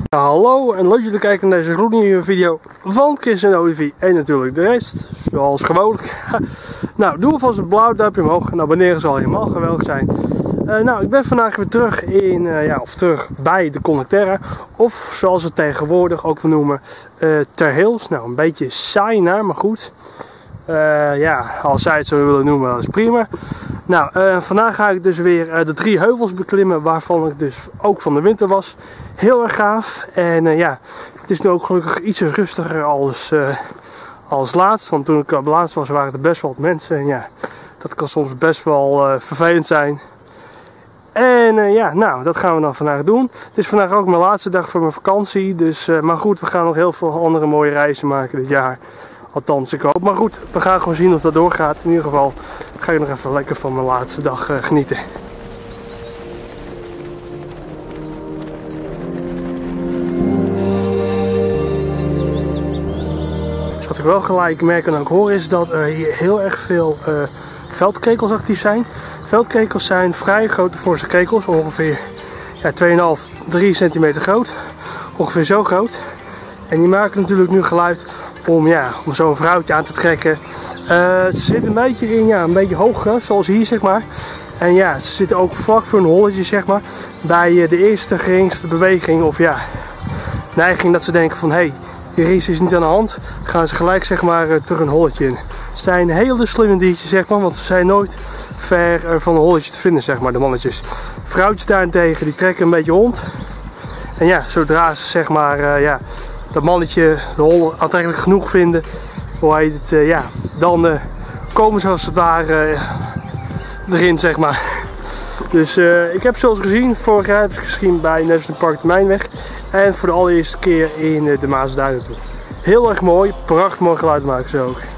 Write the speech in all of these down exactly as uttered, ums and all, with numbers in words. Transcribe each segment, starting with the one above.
Ja, hallo en leuk dat jullie kijken naar deze gloednieuwe video van Chris en Olivier en natuurlijk de rest, zoals gewoonlijk. Nou, doe alvast een blauw duimpje omhoog en abonneren zal helemaal geweldig zijn. Uh, nou, ik ben vandaag weer terug in, uh, ja, of terug bij de Conneterra, of zoals we het tegenwoordig ook wel noemen, uh, Ter Hills. Nou, een beetje saai naar, maar goed. Uh, ja, als zij het zo willen noemen, dat is prima. Nou, uh, vandaag ga ik dus weer uh, de drie heuvels beklimmen, waarvan ik dus ook van de winter was. Heel erg gaaf. En uh, ja, het is nu ook gelukkig iets rustiger als, uh, als laatst. Want toen ik op laatst was, waren er best wel wat mensen. En ja, dat kan soms best wel uh, vervelend zijn. En uh, ja, nou, dat gaan we dan vandaag doen. Het is vandaag ook mijn laatste dag voor mijn vakantie. Dus, uh, maar goed, we gaan nog heel veel andere mooie reizen maken dit jaar. Althans, ik hoop. Maar goed, we gaan gewoon zien of dat doorgaat. In ieder geval ga ik nog even lekker van mijn laatste dag uh, genieten. Dus wat ik wel gelijk merk en ook hoor is dat er hier heel erg veel uh, veldkrekels actief zijn. Veldkrekels zijn vrij grote forse krekels, ongeveer ja, twee komma vijf, drie centimeter groot. Ongeveer zo groot. En die maken natuurlijk nu geluid om, ja, om zo'n vrouwtje aan te trekken. Uh, ze zitten een beetje in ja, een beetje hoog gras, zoals hier zeg maar. En ja, ze zitten ook vlak voor een holletje zeg maar. Bij uh, de eerste geringste beweging of ja, neiging dat ze denken van hé, hey, hier is iets niet aan de hand. Gaan ze gelijk zeg maar uh, terug een holletje in. Ze zijn hele slimme diertjes zeg maar, want ze zijn nooit ver uh, van een holletje te vinden zeg maar, de mannetjes. Vrouwtjes daarentegen die trekken een beetje rond. En ja, zodra ze zeg maar uh, ja, dat mannetje de hol aantrekkelijk genoeg vinden, hoe heet het, uh, ja, dan uh, komen ze als het ware uh, erin zeg maar. Dus uh, ik heb zoals gezien, vorig jaar heb ik gezien bij National Park de Mijnweg en voor de allereerste keer in uh, de Maasduinen toe. Heel erg mooi, prachtig mooi geluid maken ze ook.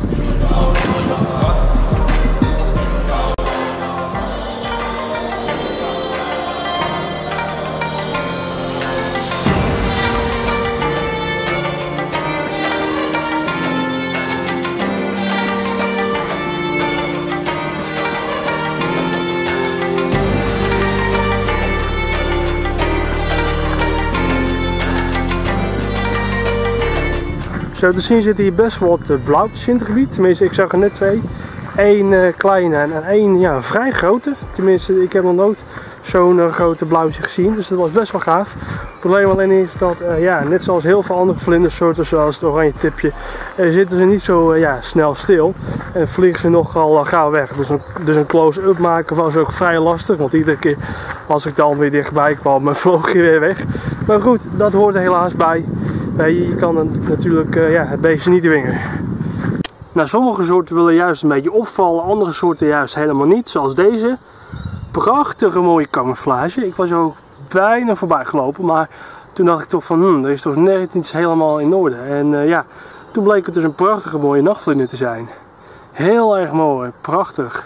Zo te zien zitten hier best wel wat blauwtjes in het gebied. Tenminste, ik zag er net twee. Eén uh, kleine en één ja, vrij grote. Tenminste, ik heb nog nooit zo'n uh, grote blauwtje gezien. Dus dat was best wel gaaf. Het probleem alleen is dat, uh, ja, net zoals heel veel andere vlindersoorten, zoals het oranje tipje, uh, zitten ze niet zo uh, ja, snel stil. En vliegen ze nogal uh, gauw weg. Dus een, dus een close-up maken was ook vrij lastig. Want iedere keer als ik dan weer dichtbij kwam, vloog je weer weg. Maar goed, dat hoort er helaas bij. Je kan het natuurlijk uh, ja, het beestje niet dwingen. Nou, sommige soorten willen juist een beetje opvallen, andere soorten juist helemaal niet, zoals deze. Prachtige mooie camouflage. Ik was er ook bijna voorbij gelopen, maar toen dacht ik toch van, hmm, er is toch net iets helemaal in orde. En uh, ja, toen bleek het dus een prachtige mooie nachtvlinder te zijn. Heel erg mooi, prachtig.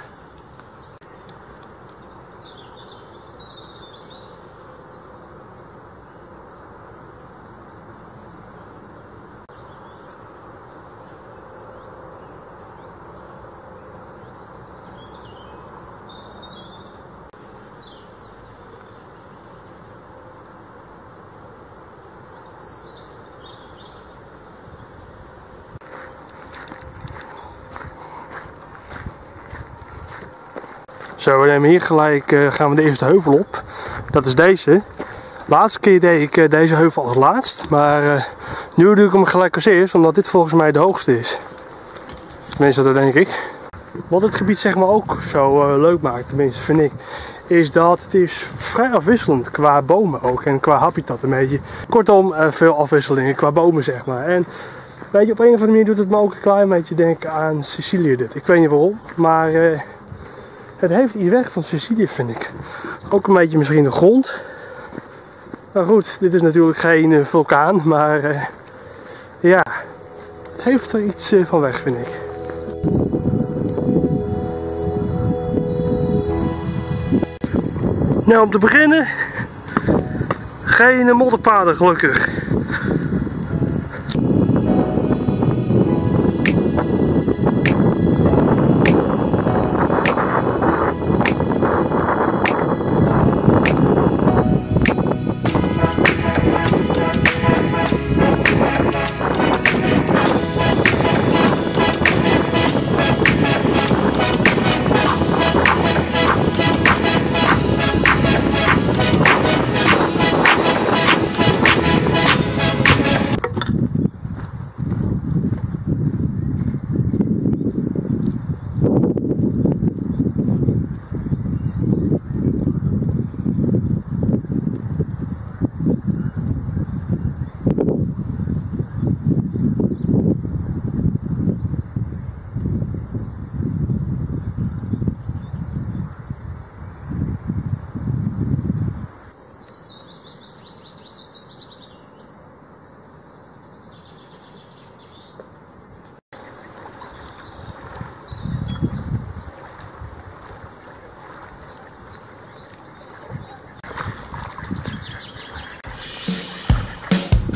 Zo, we nemen hier gelijk, uh, gaan we de eerste heuvel op. Dat is deze. De laatste keer deed ik uh, deze heuvel als laatst. Maar uh, nu doe ik hem gelijk als eerst, omdat dit volgens mij de hoogste is. Tenminste, dat denk ik. Wat het gebied zeg maar ook zo uh, leuk maakt, tenminste vind ik, is dat het is vrij afwisselend qua bomen ook. En qua habitat een beetje. Kortom, uh, veel afwisselingen qua bomen zeg maar. En weet je, op een of andere manier doet het me ook een klein beetje denken aan Sicilië dit. Ik weet niet waarom, maar... Uh, Het heeft iets weg van Sicilië, vind ik. Ook een beetje misschien de grond. Maar goed, dit is natuurlijk geen uh, vulkaan, maar uh, ja, het heeft er iets uh, van weg, vind ik. Nou, om te beginnen, geen modderpaden gelukkig.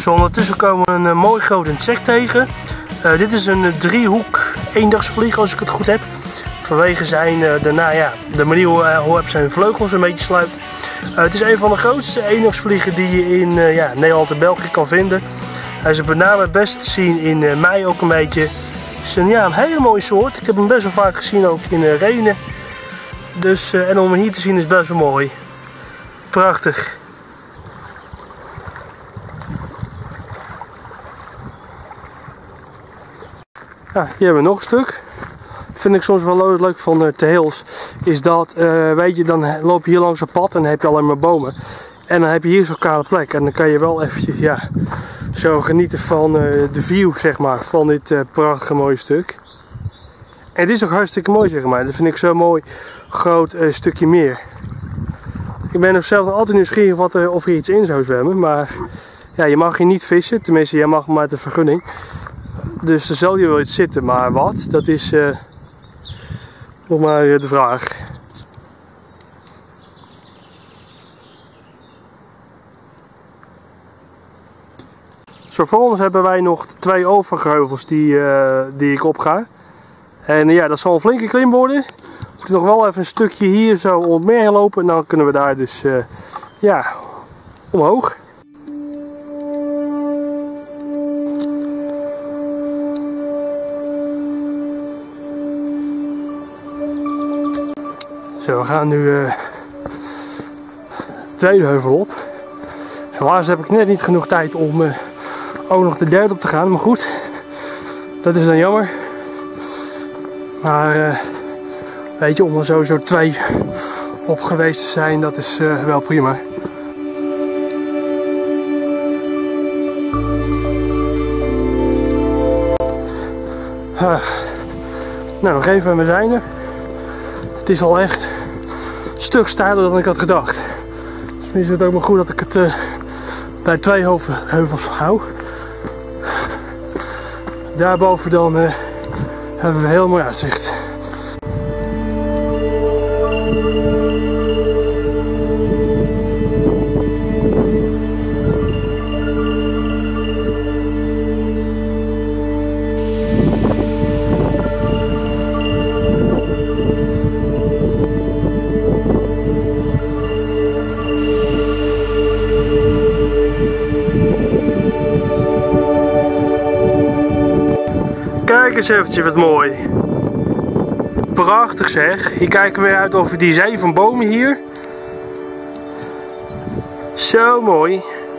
Zo ondertussen komen we een uh, mooi groot insect tegen. Uh, dit is een uh, driehoek eendagsvlieg als ik het goed heb. Vanwege zijn, uh, de, nou ja, de manier hoe hij uh, zijn vleugels een beetje sluit. Uh, het is een van de grootste eendagsvliegen die je in uh, ja, Nederland en België kan vinden. Hij is met name het best te zien in uh, mei ook een beetje. Het is een, ja, een hele mooie soort. Ik heb hem best wel vaak gezien ook in uh, Renen. Dus, uh, en om hem hier te zien is best wel mooi. Prachtig. Ja, hier hebben we nog een stuk. Vind ik soms wel leuk van uh, Teheels. Is dat, uh, weet je, dan loop je hier langs een pad en dan heb je alleen maar bomen. En dan heb je hier zo'n kale plek. En dan kan je wel eventjes, ja, zo genieten van uh, de view, zeg maar, van dit uh, prachtige mooie stuk. En het is ook hartstikke mooi, zeg maar. Dat vind ik zo'n mooi groot uh, stukje meer. Ik ben dus zelf altijd nieuwsgierig wat er, of er iets in zou zwemmen. Maar ja, je mag hier niet vissen. Tenminste, jij mag maar met een vergunning. Dus er zal hier wel iets zitten. Maar wat? Dat is uh, nog maar uh, de vraag. Zo voor ons hebben wij nog twee overgeheuvels die, uh, die ik opga. En uh, ja, dat zal een flinke klim worden. We moeten nog wel even een stukje hier zo om het meer lopen. En dan kunnen we daar dus uh, ja, omhoog. Zo, we gaan nu uh, de tweede heuvel op. Helaas heb ik net niet genoeg tijd om uh, ook nog de derde op te gaan. Maar goed, dat is dan jammer. Maar uh, weet je, om er sowieso twee op geweest te zijn, dat is uh, wel prima. Uh, nou, nog even en we zijn er. Het is al echt een stuk steiler dan ik had gedacht. Dus is het ook maar goed dat ik het uh, bij twee heuvels hou. Daarboven dan uh, hebben we heel mooi uitzicht. Kijk eens eventjes wat mooi. Prachtig zeg. Hier kijken we weer uit over die zee van bomen hier. Zo mooi.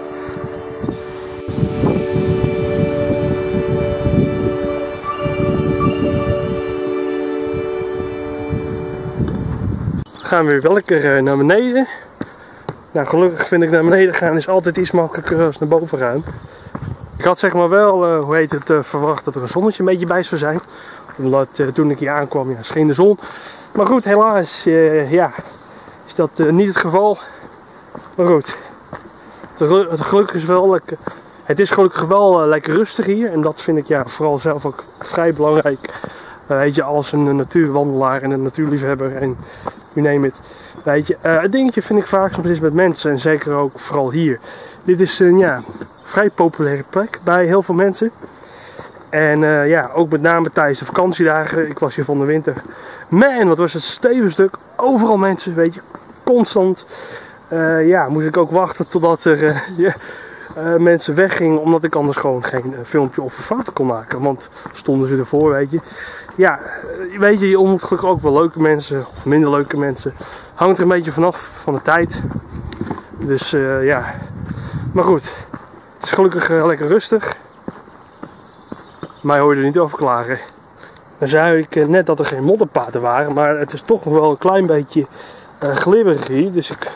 Gaan we weer wel lekker naar beneden. Nou, gelukkig vind ik naar beneden gaan is altijd iets makkelijker dan naar boven gaan. Ik had zeg maar wel, uh, hoe heet het, uh, verwacht dat er een zonnetje een beetje bij zou zijn. Omdat uh, toen ik hier aankwam, ja, scheen de zon. Maar goed, helaas uh, ja, is dat uh, niet het geval. Maar goed, het, het, gelukkig is wel lekker, het is gelukkig wel uh, lekker rustig hier. En dat vind ik ja, vooral zelf ook vrij belangrijk. Uh, weet je, als een natuurwandelaar en een natuurliefhebber en you name it. Weet je, uh, het dingetje vind ik vaak soms is met mensen en zeker ook vooral hier. Dit is een ja, vrij populaire plek bij heel veel mensen. En uh, ja, ook met name tijdens de vakantiedagen. Ik was hier van de winter. Man, wat was het stevig stuk. Overal mensen, weet je, constant. Uh, ja, moest ik ook wachten totdat er uh, ja, uh, mensen weggingen. Omdat ik anders gewoon geen uh, filmpje of een foto kon maken. Want stonden ze ervoor, weet je. Ja, weet je, je ontmoet gelukkig ook wel leuke mensen of minder leuke mensen. Hangt er een beetje vanaf van de tijd. Dus uh, ja, maar goed. Het is gelukkig uh, lekker rustig. Mij hoor je er niet over klagen. Dan zei ik uh, net dat er geen modderpaden waren. Maar het is toch nog wel een klein beetje uh, glibberig hier. Dus ik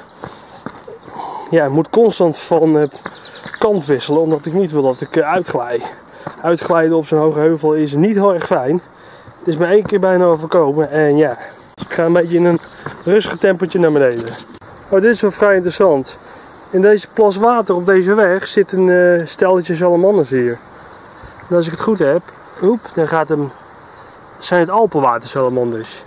ja, moet constant van uh, kant wisselen. Omdat ik niet wil dat ik uh, uitglij. Uitglijden op zo'n hoge heuvel is niet heel erg fijn. Het is me één keer bijna overkomen. En ja, dus ik ga een beetje in een rustig tempootje naar beneden. Oh, dit is wel vrij interessant. In deze plas water op deze weg zit een uh, stelletje salamanders hier. En als ik het goed heb, oep, dan gaat hem, zijn het Alpenwatersalamanders.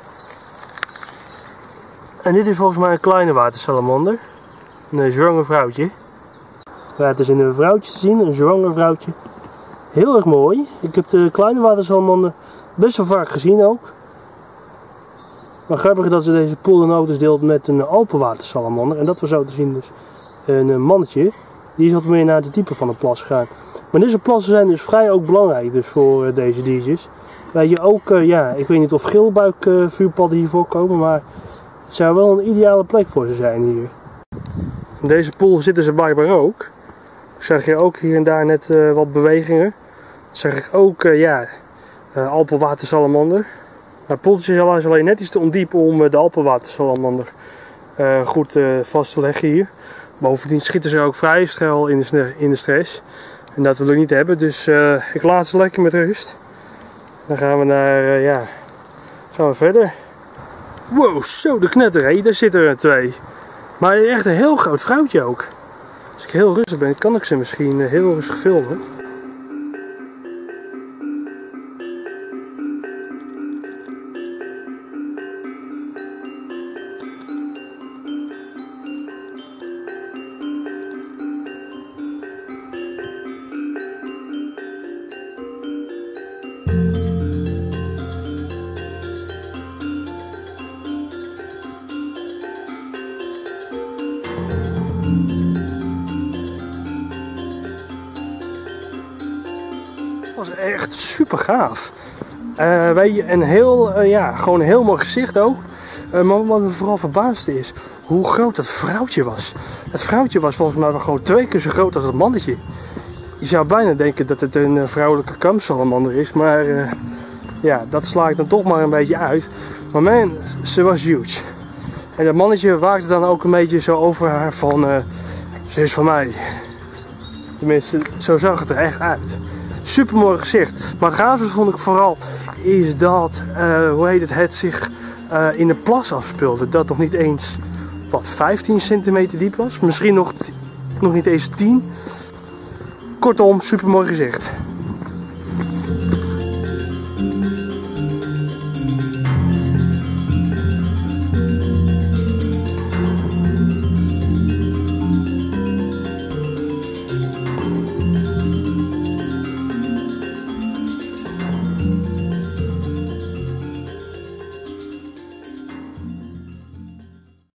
En dit is volgens mij een kleine watersalamander. Een zwanger vrouwtje. Ja, het is een vrouwtje te zien, een zwanger vrouwtje. Heel erg mooi. Ik heb de kleine watersalamander best wel vaak gezien ook. Maar grappig dat ze deze pool dan ook dus deelt met een Alpenwatersalamander. En dat was zo te zien dus een mannetje. Die is wat meer naar de type van de plas gegaan. Maar deze plassen zijn dus vrij ook belangrijk dus voor uh, deze diertjes. Weet je ook, uh, ja, ik weet niet of geelbuikvuurpadden uh, hier voorkomen, maar het zou wel een ideale plek voor ze zijn hier. In deze pool zitten ze blijkbaar ook. Zag je ook hier en daar net uh, wat bewegingen. Zag ik ook, uh, ja, uh, Alpenwatersalamander. Maar het poeltje is alleen net iets te ondiep om uh, de Alpenwatersalamander uh, goed uh, vast te leggen hier. Bovendien schieten ze ook vrij snel in de, in de stress. En dat willen we niet hebben, dus uh, ik laat ze lekker met rust. Dan gaan we naar, uh, ja, gaan we verder. Wow, zo de knetter, hé, daar zitten er twee. Maar echt een heel groot vrouwtje ook. Als ik heel rustig ben, kan ik ze misschien uh, heel rustig filmen. Dat was echt super gaaf. Uh, weet je, een heel, uh, ja, gewoon een heel mooi gezicht ook. Uh, maar wat me vooral verbaasde is hoe groot dat vrouwtje was. Dat vrouwtje was volgens mij wel gewoon twee keer zo groot als het mannetje. Je zou bijna denken dat het een uh, vrouwelijke kamsalamander is, maar uh, ja, dat sla ik dan toch maar een beetje uit. Maar man, ze was huge. En dat mannetje waakte dan ook een beetje zo over haar van, uh, ze is van mij. Tenminste, zo zag het er echt uit. Super mooi gezicht. Maar het gaafste vond ik vooral is dat, uh, hoe heet het, het zich uh, in de plas afspeelde. Dat nog niet eens, wat, vijftien centimeter diep was. Misschien nog, nog niet eens tien. Kortom, super mooi gezicht.